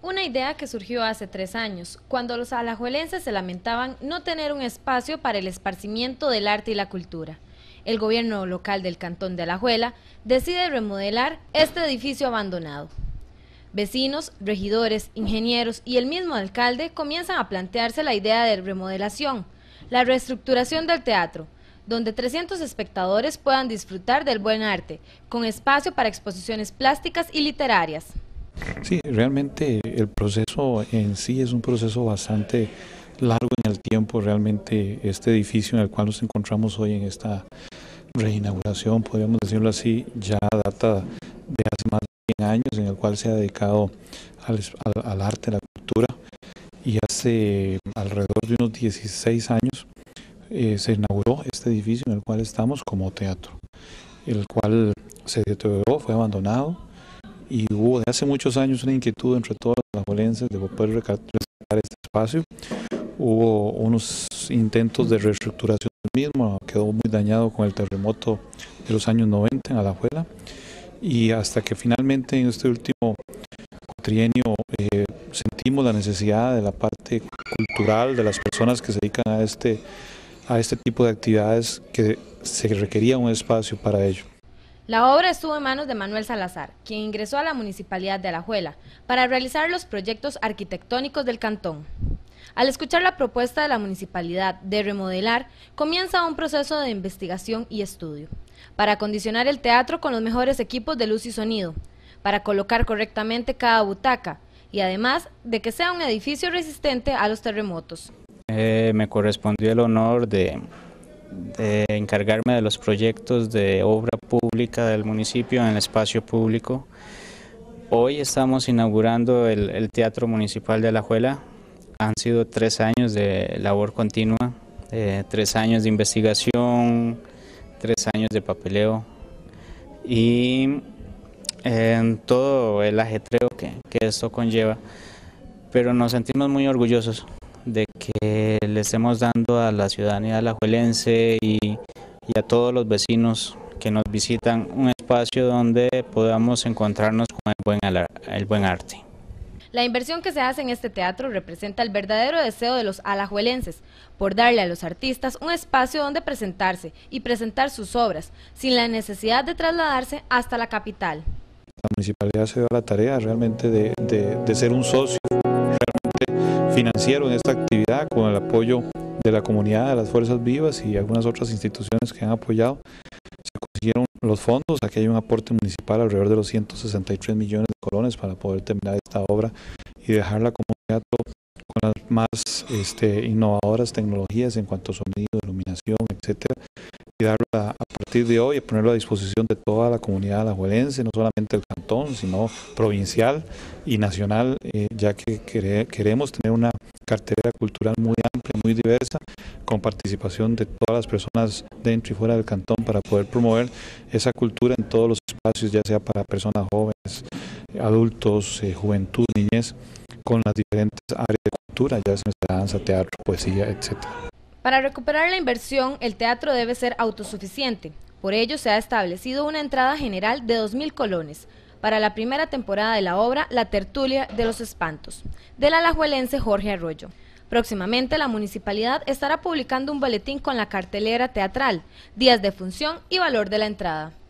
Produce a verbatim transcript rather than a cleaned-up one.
Una idea que surgió hace tres años, cuando los alajuelenses se lamentaban no tener un espacio para el esparcimiento del arte y la cultura. El gobierno local del cantón de Alajuela decide remodelar este edificio abandonado. Vecinos, regidores, ingenieros y el mismo alcalde comienzan a plantearse la idea de remodelación, la reestructuración del teatro, donde trescientos espectadores puedan disfrutar del buen arte, con espacio para exposiciones plásticas y literarias. Sí, realmente el proceso en sí es un proceso bastante largo en el tiempo. Realmente este edificio en el cual nos encontramos hoy en esta reinauguración, podríamos decirlo así, ya data de hace más de cien años, en el cual se ha dedicado al, al, al arte, a la cultura, y hace alrededor de unos dieciséis años eh, se inauguró este edificio en el cual estamos como teatro, el cual se deterioró, fue abandonado. Y hubo de hace muchos años una inquietud entre todos los alajuelenses de poder rescatar este espacio. Hubo unos intentos de reestructuración del mismo, quedó muy dañado con el terremoto de los años noventa en Alajuela. Y hasta que finalmente en este último trienio eh, sentimos la necesidad de la parte cultural de las personas que se dedican a este, a este tipo de actividades, que se requería un espacio para ello. La obra estuvo en manos de Manuel Salazar, quien ingresó a la Municipalidad de Alajuela para realizar los proyectos arquitectónicos del cantón. Al escuchar la propuesta de la Municipalidad de remodelar, comienza un proceso de investigación y estudio, para acondicionar el teatro con los mejores equipos de luz y sonido, para colocar correctamente cada butaca, y además de que sea un edificio resistente a los terremotos. Eh, me correspondió el honor de... de encargarme de los proyectos de obra pública del municipio en el espacio público. Hoy estamos inaugurando el, el Teatro Municipal de Alajuela. Han sido tres años de labor continua, eh, tres años de investigación, tres años de papeleo y eh, todo el ajetreo que, que esto conlleva, pero nos sentimos muy orgullosos de que le estemos dando a la ciudadanía alajuelense y, y a todos los vecinos que nos visitan un espacio donde podamos encontrarnos con el buen, el buen arte. La inversión que se hace en este teatro representa el verdadero deseo de los alajuelenses por darle a los artistas un espacio donde presentarse y presentar sus obras, sin la necesidad de trasladarse hasta la capital. La municipalidad se dio a la tarea realmente de, de, de ser un socio financiero en esta actividad, con el apoyo de la comunidad, de las Fuerzas Vivas y algunas otras instituciones que han apoyado. Se consiguieron los fondos. Aquí hay un aporte municipal alrededor de los ciento sesenta y tres millones de colones para poder terminar esta obra y dejarla como teatro con las más este, innovadoras tecnologías en cuanto a sonido, iluminación, etcétera, y darla a, a partir de hoy, a ponerlo a disposición de toda la comunidad alajuelense, no solamente del cantón, sino provincial y nacional, eh, ya que quere, queremos tener una cartera cultural muy amplia, muy diversa, con participación de todas las personas dentro y fuera del cantón, para poder promover esa cultura en todos los espacios, ya sea para personas jóvenes, adultos, eh, juventud, niñez, con las diferentes áreas de cultura, ya sea danza, teatro, poesía, etcétera. Para recuperar la inversión, el teatro debe ser autosuficiente. Por ello se ha establecido una entrada general de dos mil colones. Para la primera temporada de la obra, La Tertulia de los Espantos, del alajuelense Jorge Arroyo. Próximamente la municipalidad estará publicando un boletín con la cartelera teatral, días de función y valor de la entrada.